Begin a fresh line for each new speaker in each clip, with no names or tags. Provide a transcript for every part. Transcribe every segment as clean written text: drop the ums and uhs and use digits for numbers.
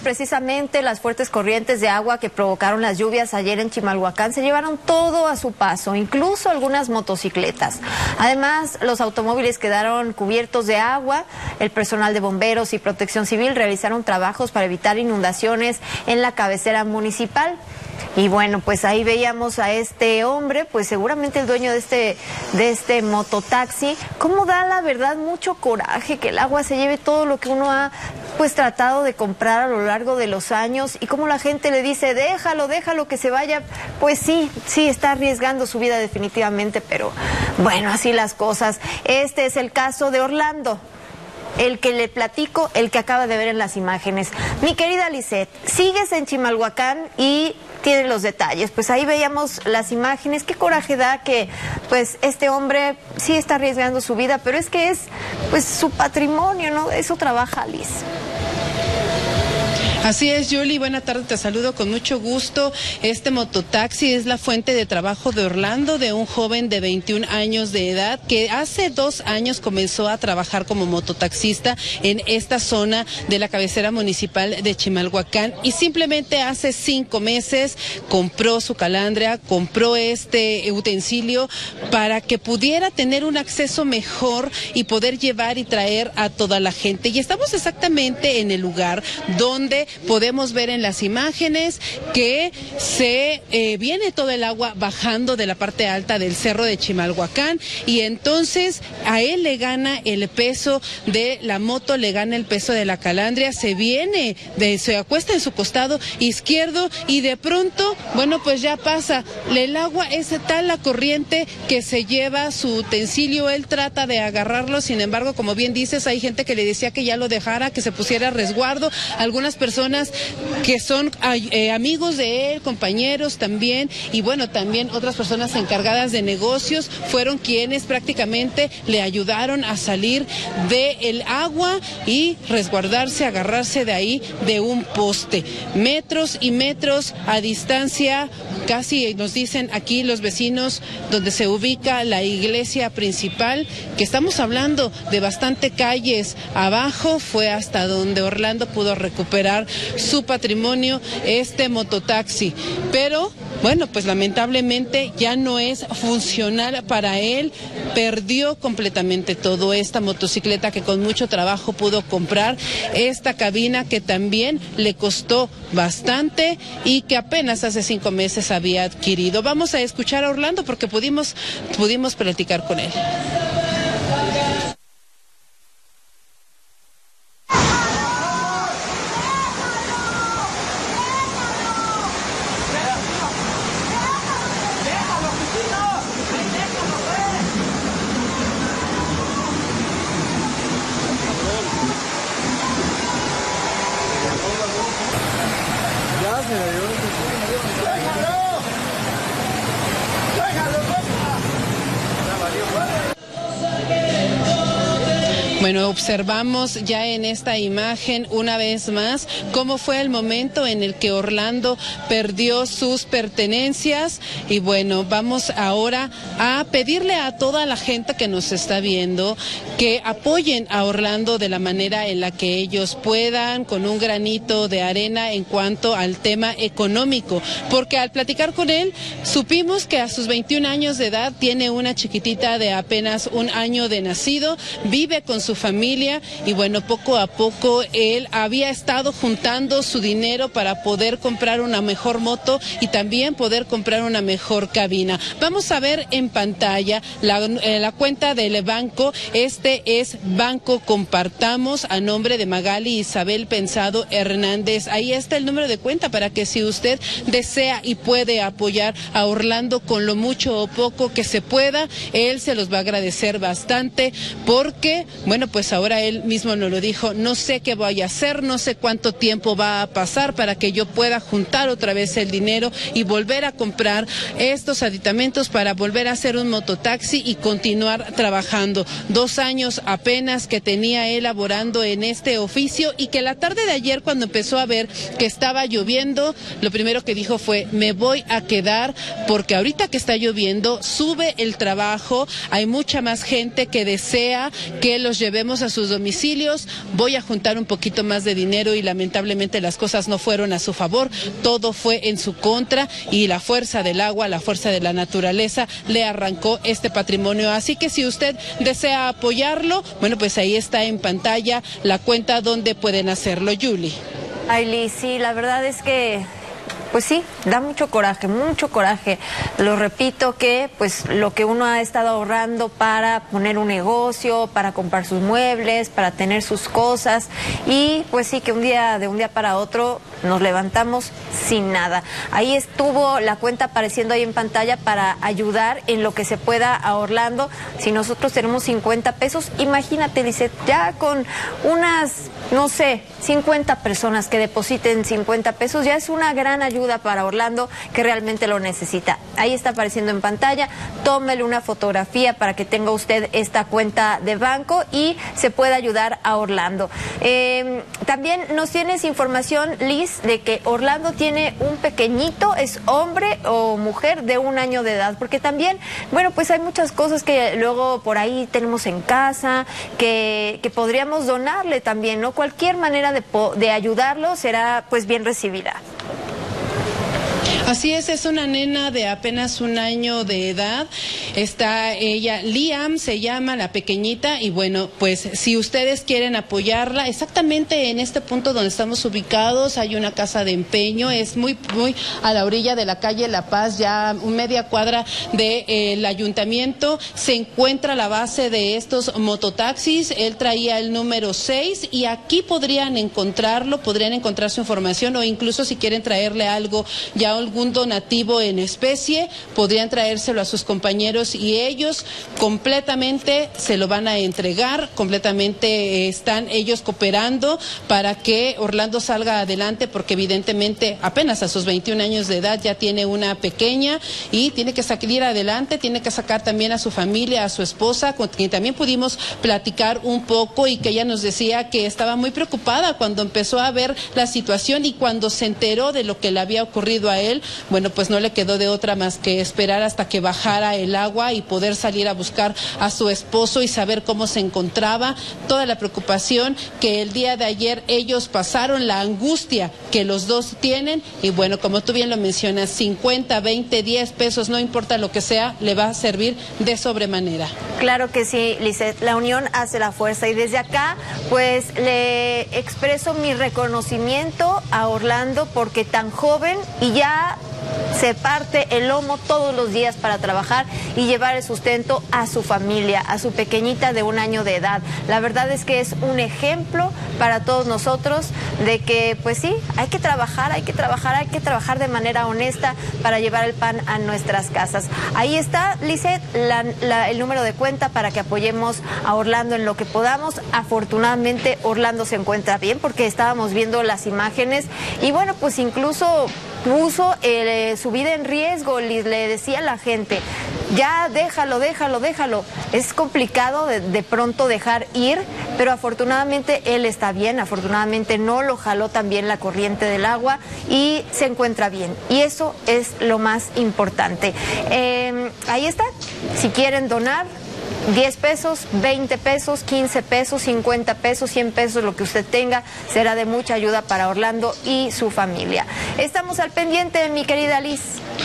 precisamente las fuertes corrientes de agua que provocaron las lluvias ayer en Chimalhuacán se llevaron todo a su paso, incluso algunas motocicletas. Además, los automóviles quedaron cubiertos de agua. El personal de bomberos y protección civil realizaron trabajos para evitar inundaciones en la cabecera municipal. Y bueno, pues ahí veíamos a este hombre, pues seguramente el dueño de este mototaxi. Cómo da, la verdad, mucho coraje que el agua se lleve todo lo que uno ha pues tratado de comprar a lo largo de los años, y cómo la gente le dice, déjalo que se vaya. Pues sí, está arriesgando su vida definitivamente, pero bueno, así las cosas. Este es el caso de Orlando, el que le platico, el que acaba de ver en las imágenes. Mi querida Lisette, sigues en Chimalhuacán y tiene los detalles. Pues ahí veíamos las imágenes. Qué coraje da que pues este hombre sí está arriesgando su vida, pero es que es pues su patrimonio, ¿no? Eso trabaja Liz.
Así es, Yuli, buena tarde, te saludo con mucho gusto. Este mototaxi es la fuente de trabajo de Orlando, de un joven de 21 años de edad que hace 2 años comenzó a trabajar como mototaxista en esta zona de la cabecera municipal de Chimalhuacán, y simplemente hace 5 meses compró su calandria, compró este utensilio para que pudiera tener un acceso mejor y poder llevar y traer a toda la gente. Y estamos exactamente en el lugar donde podemos ver en las imágenes que se viene todo el agua bajando de la parte alta del cerro de Chimalhuacán, y entonces a él le gana el peso de la moto, le gana el peso de la calandria, se acuesta en su costado izquierdo y de pronto, bueno, pues ya pasa. El agua es tal la corriente que se lleva su utensilio. Él trata de agarrarlo, sin embargo, como bien dices, hay gente que le decía que ya lo dejara, que se pusiera a resguardo. Algunas personas que son amigos de él, compañeros también, y bueno, también otras personas encargadas de negocios fueron quienes prácticamente le ayudaron a salir del agua y resguardarse, agarrarse de ahí de un poste. Metros y metros a distancia, casi nos dicen aquí los vecinos donde se ubica la iglesia principal, que estamos hablando de bastante calles abajo, fue hasta donde Orlando pudo recuperar su patrimonio, este mototaxi. Pero bueno, pues lamentablemente ya no es funcional para él, perdió completamente todo. Esta motocicleta que con mucho trabajo pudo comprar, esta cabina que también le costó bastante y que apenas hace 5 meses había adquirido. Vamos a escuchar a Orlando porque pudimos platicar con él. Bueno, observamos ya en esta imagen una vez más cómo fue el momento en el que Orlando perdió sus pertenencias. Y bueno, vamos ahora a pedirle a toda la gente que nos está viendo que apoyen a Orlando de la manera en la que ellos puedan, con un granito de arena en cuanto al tema económico, porque al platicar con él supimos que a sus 21 años de edad tiene una chiquitita de apenas 1 año de nacido, vive con su familia y bueno, poco a poco él había estado juntando su dinero para poder comprar una mejor moto y también poder comprar una mejor cabina. Vamos a ver en pantalla la cuenta del banco. Este es Banco Compartamos, a nombre de Magali Isabel Pensado Hernández. Ahí está el número de cuenta para que si usted desea y puede apoyar a Orlando con lo mucho o poco que se pueda, él se los va a agradecer bastante, porque bueno, pues ahora él mismo nos lo dijo: no sé qué voy a hacer, no sé cuánto tiempo va a pasar para que yo pueda juntar otra vez el dinero y volver a comprar estos aditamentos para volver a hacer un mototaxi y continuar trabajando. 2 años apenas que tenía él laborando en este oficio, y que la tarde de ayer, cuando empezó a ver que estaba lloviendo, lo primero que dijo fue: me voy a quedar, porque ahorita que está lloviendo sube el trabajo, hay mucha más gente que desea que los llevemos a sus domicilios, voy a juntar un poquito más de dinero, y lamentablemente las cosas no fueron a su favor, todo fue en su contra, y la fuerza del agua, la fuerza de la naturaleza le arrancó este patrimonio. Así que si usted desea apoyarlo, bueno, pues ahí está en pantalla la cuenta donde pueden hacerlo, Yuli.
Ay, Liz, sí, la verdad es que pues sí, da mucho coraje, mucho coraje. Lo repito que pues lo que uno ha estado ahorrando para poner un negocio, para comprar sus muebles, para tener sus cosas, y pues sí que de un día para otro nos levantamos sin nada. Ahí estuvo la cuenta apareciendo ahí en pantalla para ayudar en lo que se pueda a Orlando. Si nosotros tenemos 50 pesos, imagínate, Lizeth, ya con unas, no sé, 50 personas que depositen 50 pesos, ya es una gran ayuda para Orlando, que realmente lo necesita. Ahí está apareciendo en pantalla, tómele una fotografía para que tenga usted esta cuenta de banco y se pueda ayudar a Orlando. También nos tienes información, Liz, de que Orlando tiene un pequeñito, es hombre o mujer de 1 año de edad, porque también, bueno, pues hay muchas cosas que luego por ahí tenemos en casa, que podríamos donarle también, ¿no? Cualquier manera de ayudarlo será pues bien recibida.
Así es una nena de apenas 1 año de edad. Está ella, Liam se llama, la pequeñita, y bueno, pues si ustedes quieren apoyarla, exactamente en este punto donde estamos ubicados hay una casa de empeño, es muy a la orilla de la calle La Paz, ya media cuadra del ayuntamiento, se encuentra la base de estos mototaxis. Él traía el número 6 y aquí podrían encontrarlo, podrían encontrar su información, o incluso si quieren traerle algo, ya algún donativo en especie, podrían traérselo a sus compañeros y ellos completamente se lo van a entregar, completamente están ellos cooperando para que Orlando salga adelante, porque evidentemente apenas a sus 21 años de edad ya tiene una pequeña y tiene que salir adelante, tiene que sacar también a su familia, a su esposa, con quien también pudimos platicar un poco, y que ella nos decía que estaba muy preocupada cuando empezó a ver la situación y cuando se enteró de lo que le había ocurrido a él. Bueno, pues no le quedó de otra más que esperar hasta que bajara el agua y poder salir a buscar a su esposo y saber cómo se encontraba. Toda la preocupación que el día de ayer ellos pasaron, la angustia que los dos tienen, y bueno, como tú bien lo mencionas, 50, 20, 10 pesos, no importa lo que sea, le va a servir de sobremanera.
Claro que sí, Lizeth, la unión hace la fuerza, y desde acá pues le expreso mi reconocimiento a Orlando, porque tan joven y ya se parte el lomo todos los días para trabajar y llevar el sustento a su familia, a su pequeñita de 1 año de edad. La verdad es que es un ejemplo para todos nosotros de que, pues sí, hay que trabajar de manera honesta para llevar el pan a nuestras casas. Ahí está, Lizeth, el número de cuenta para que apoyemos a Orlando en lo que podamos. Afortunadamente, Orlando se encuentra bien, porque estábamos viendo las imágenes y bueno, pues incluso puso su vida en riesgo. Le decía a la gente, ya déjalo. Es complicado de pronto dejar ir, pero afortunadamente él está bien, afortunadamente no lo jaló también la corriente del agua y se encuentra bien. Y eso es lo más importante. Ahí está, si quieren donar, 10 pesos, 20 pesos, 15 pesos, 50 pesos, 100 pesos, lo que usted tenga, será de mucha ayuda para Orlando y su familia. Estamos al pendiente, mi querida Liz.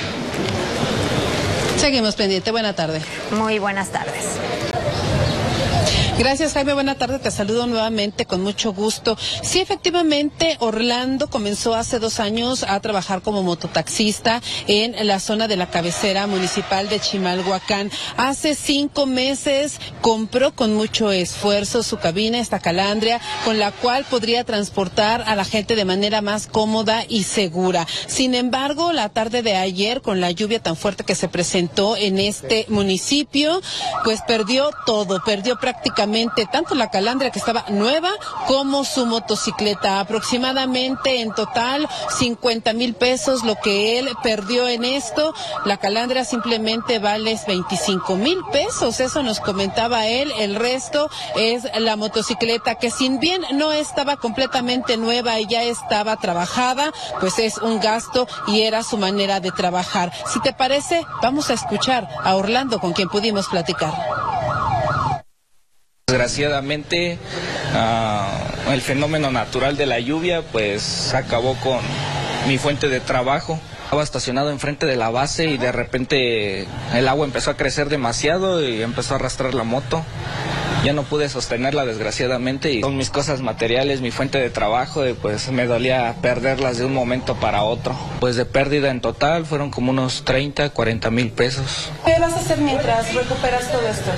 Seguimos pendiente, buena tarde.
Muy buenas tardes.
Gracias, Jaime, buena tarde, te saludo nuevamente con mucho gusto. Sí, efectivamente, Orlando comenzó hace 2 años a trabajar como mototaxista en la zona de la cabecera municipal de Chimalhuacán. Hace 5 meses compró con mucho esfuerzo su cabina, esta Calandria, con la cual podría transportar a la gente de manera más cómoda y segura. Sin embargo, la tarde de ayer, con la lluvia tan fuerte que se presentó en este municipio, pues perdió todo, perdió prácticamente tanto la Calandria, que estaba nueva, como su motocicleta. Aproximadamente en total 50,000 pesos lo que él perdió en esto. La Calandria simplemente vale 25,000 pesos, eso nos comentaba él. El resto es la motocicleta, que si bien no estaba completamente nueva y ya estaba trabajada, pues es un gasto y era su manera de trabajar. Si te parece, vamos a escuchar a Orlando, con quien pudimos platicar.
Desgraciadamente, el fenómeno natural de la lluvia pues acabó con mi fuente de trabajo. Estaba estacionado enfrente de la base y de repente el agua empezó a crecer demasiado y empezó a arrastrar la moto. Ya no pude sostenerla, desgraciadamente, y con mis cosas materiales, mi fuente de trabajo, pues me dolía perderlas de un momento para otro. Pues de pérdida en total fueron como unos 30, 40 mil pesos.
¿Qué vas a hacer mientras recuperas todo esto?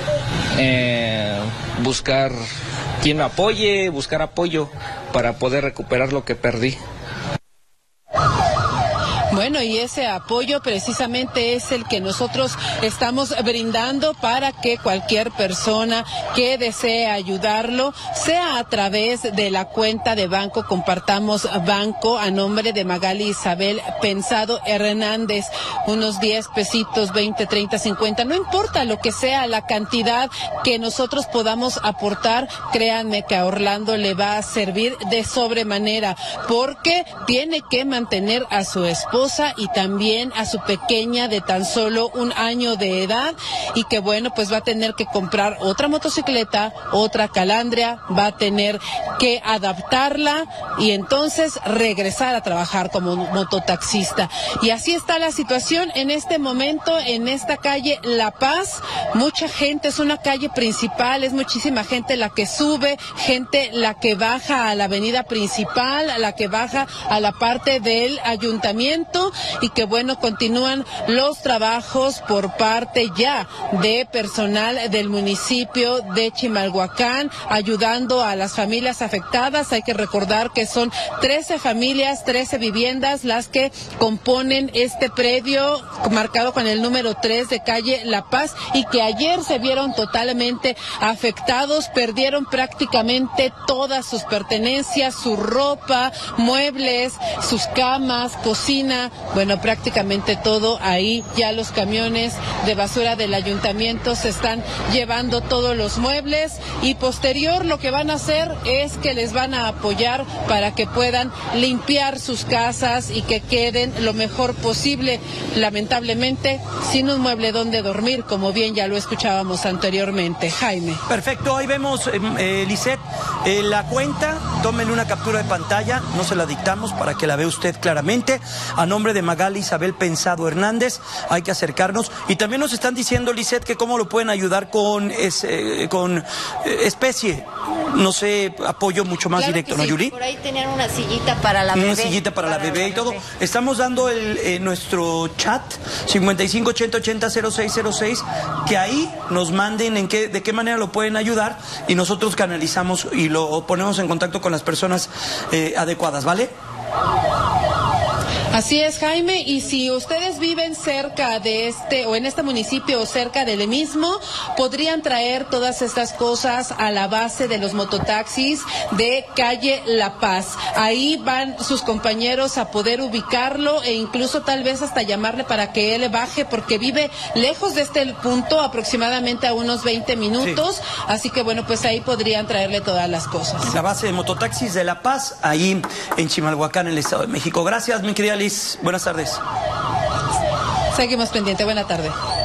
Buscar quien me apoye, buscar apoyo para poder recuperar lo que perdí.
Bueno, y ese apoyo precisamente es el que nosotros estamos brindando para que cualquier persona que desee ayudarlo, sea a través de la cuenta de banco Compartamos Banco a nombre de Magali Isabel Pensado Hernández, unos 10 pesitos, 20, 30, 50, no importa lo que sea la cantidad que nosotros podamos aportar, créanme que a Orlando le va a servir de sobremanera, porque tiene que mantener a su esposa y también a su pequeña de tan solo 1 año de edad, y que bueno, pues va a tener que comprar otra motocicleta, otra calandria, va a tener que adaptarla y entonces regresar a trabajar como mototaxista. Y así está la situación en este momento en esta calle La Paz. Mucha gente, es una calle principal, es muchísima gente la que sube, gente la que baja a la avenida principal, la que baja a la parte del ayuntamiento, y que bueno, continúan los trabajos por parte ya de personal del municipio de Chimalhuacán, ayudando a las familias afectadas. Hay que recordar que son 13 familias, 13 viviendas las que componen este predio marcado con el número 3 de calle La Paz, y que ayer se vieron totalmente afectados, perdieron prácticamente todas sus pertenencias, su ropa, muebles, sus camas, cocina, bueno, prácticamente todo. Ahí ya los camiones de basura del ayuntamiento se están llevando todos los muebles, y posterior lo que van a hacer es que les van a apoyar para que puedan limpiar sus casas y que queden lo mejor posible, lamentablemente sin un mueble donde dormir, como bien ya lo escuchábamos anteriormente. Jaime.
Perfecto, ahí vemos, Lisette, la cuenta, tómenle una captura de pantalla, no se la dictamos para que la vea usted claramente, a nombre de Magali Isabel Pensado Hernández. Hay que acercarnos, y también nos están diciendo, Lisette, que cómo lo pueden ayudar con especie, no sé, apoyo mucho más
claro
directo,
sí.
¿No, Yuli?
Por ahí tenían una sillita para la bebé.
Una sillita para la bebé y todo.
Bebé.
Estamos dando nuestro chat 5580800606, que ahí nos manden de qué manera lo pueden ayudar, y nosotros canalizamos y lo ponemos en contacto con las personas adecuadas, ¿vale?
Así es, Jaime, y si ustedes viven cerca de este o en este municipio o cerca del mismo, podrían traer todas estas cosas a la base de los mototaxis de calle La Paz. Ahí van sus compañeros a poder ubicarlo e incluso tal vez hasta llamarle para que él baje, porque vive lejos de este punto, aproximadamente a unos 20 minutos, sí. Así que bueno, pues ahí podrían traerle todas las cosas.
La base de mototaxis de La Paz, ahí en Chimalhuacán, en el Estado de México. Gracias, mi querida Liz. Buenas tardes.
Seguimos pendiente. Buena tarde.